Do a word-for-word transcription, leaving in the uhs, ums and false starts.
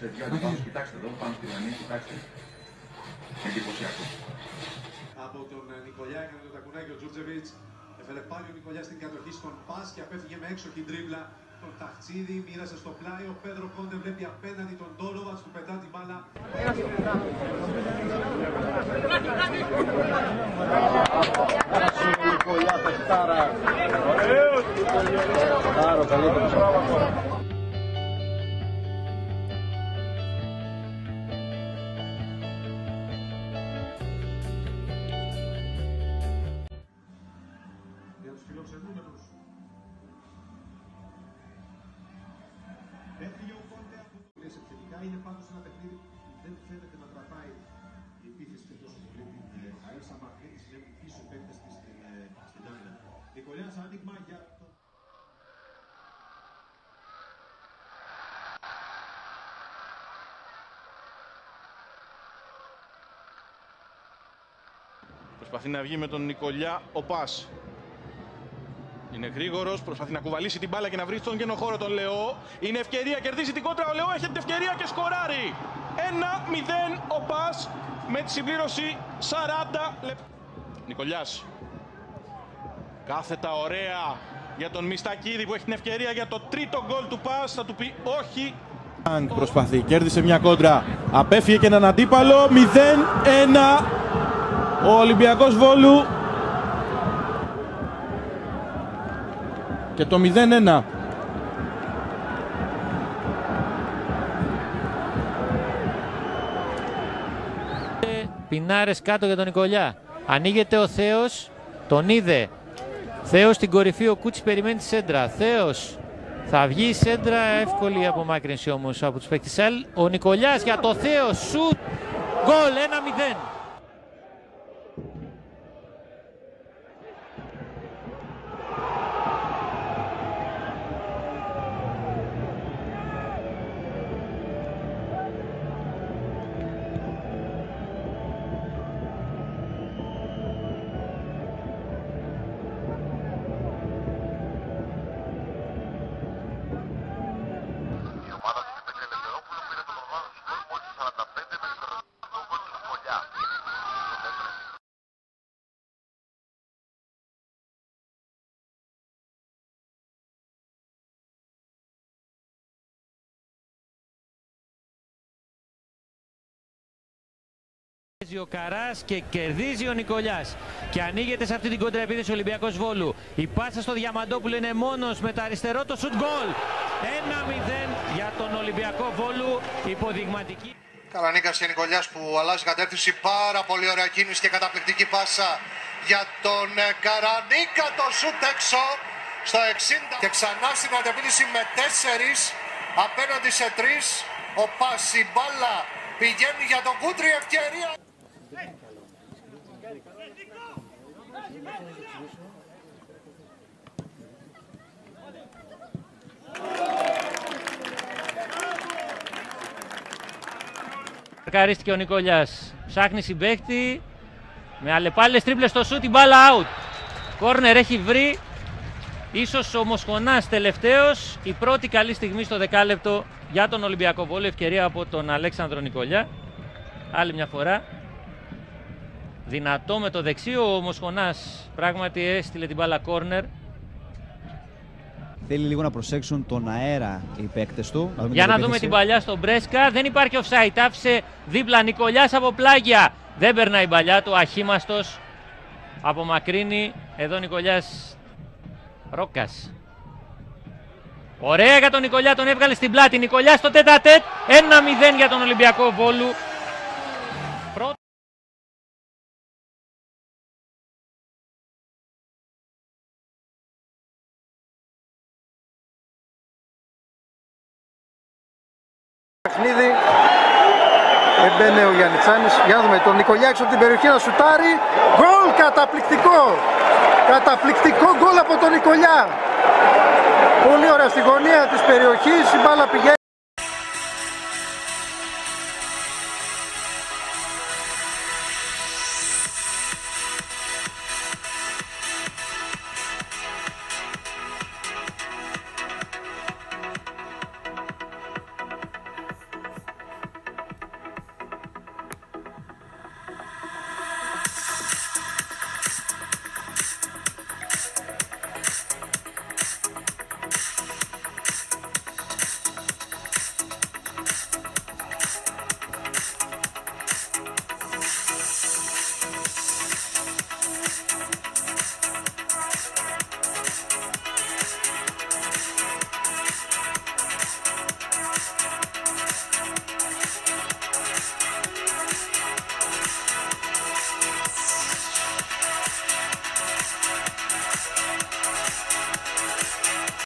σε δύο αντιπάλους. Κοιτάξτε εδώ, πάνω στη γραμμή, κοιτάξτε. Εντυπωσιακό. Από τον Νικολιά έκανε το τακουνάκι ο Τζούρτζεβιτς. Έφερε πάλι ο Νικολιά στην κατοχή στον πας και απέφυγε με έξοχη ντρίμπλα τον Ταχτσίδη. Μοίρασε στο πλάι. Ο Πέδρο Κόντε βλέπει απέναντι τον Τόλοβατς, του πετά την μπάλα. Νικολιά, παιχτάρα. Άρα, καλύτερος. Για τους φιλοξενούμενους. Έφυγε ο Κόντε από το πλαίσιο επιθετικά. Είναι πάντως ένα παιχνίδι που δεν φαίνεται να κρατάει η επίθεση και τόσο πολύ την Αέρσα Μαχρίδης. Βλέπει πίσω παίκτες της στην άμυνα. Νικολιάς, άνοιγμα για το... Προσπαθεί να βγει με τον Νικολιά ο Πας. Είναι γρήγορος, προσπαθεί να κουβαλήσει την μπάλα και να βρει στον κενό χώρο τον Λεό. Είναι ευκαιρία, κερδίζει την κόντρα ο Λεό, έχει την ευκαιρία και σκοράρει. ένα μηδέν ο Πας με τη συμπλήρωση σαράντα λεπτά. Νικολιάς. Κάθετα ωραία για τον Μιστακίδη που έχει την ευκαιρία για το τρίτο γκολ του Πας. Θα του πει όχι. Προσπαθεί, κέρδισε μια κόντρα, απέφυγε και έναν αντίπαλο. μηδέν ένα ο Ολυμπιακός Βόλου και το μηδέν ένα. Πινάρες κάτω για τον Νικολιά. Ανοίγεται ο Θέος, τον είδε. Θέος στην κορυφή, ο Κούτσης περιμένει τη σέντρα. Θέος, θα βγει η σέντρα, εύκολη απομάκρυνση όμως από τους παίκτες. Ο Νικολιάς για το Θέο, σουτ, γκολ, ένα μηδέν. Ο Καράς και κερδίζει ο Νικολιάς και ανοίγεται σε αυτή την κοντραεπίθεση ο Ολυμπιακός Βόλου. Η πάσα στο Διαμαντόπουλο είναι μόνος με το αριστερό, το σουτ γκολ. ένα μηδέν για τον Ολυμπιακό Βόλου, υποδειγματική. Καρανίκας και Νικολιάς που αλλάζει κατεύθυνση, πάρα πολύ ωραία κίνηση και καταπληκτική πάσα για τον Καρανίκα, το σουτ έξω στο εξήντα. Και ξανά στην αντεπίθεση με τέσσερις απέναντι σε τρεις. Ο Πας, η μπάλα πηγαίνει για τον Κούτρι, ευκαιρία. Καρίστηκε ο Νικολιάς, ψάχνει συμπαίκτη, με αλλεπάλληλες τρίπλες στο σούτ, η μπάλα out. Κόρνερ έχει βρει, ίσως ο Μοσχονάς τελευταίος, η πρώτη καλή στιγμή στο δεκάλεπτο για τον Ολυμπιακό Βόλο, ευκαιρία από τον Αλέξανδρο Νικολιά. Άλλη μια φορά, δυνατό με το δεξί, ο Μοσχονάς πράγματι έστειλε την μπάλα κόρνερ. Θέλει λίγο να προσέξουν τον αέρα οι παίκτες του. Να Για να δούμε την παλιά στον Μπρέσκα. Δεν υπάρχει offside. Άφησε δίπλα Νικολιάς από πλάγια. Δεν περνάει η παλιά του. Αχήμαστος. Απομακρύνει. Εδώ Νικολιάς. Ρόκας. Ωραία για τον Νικολιά. Τον έβγαλε στην πλάτη. Νικολιάς στο τέτα-τέτ. ένα μηδέν για τον Ολυμπιακό Βόλου. Παιχνίδι, έμπαινε ο Γιαννιτσάνης, για να δούμε τον Νικολιά έξω από την περιοχή να σουτάρει, γκολ, καταπληκτικό, καταπληκτικό γκολ από τον Νικολιά, πολύ ωραία στη γωνία της περιοχής, η μπάλα πηγαίνει.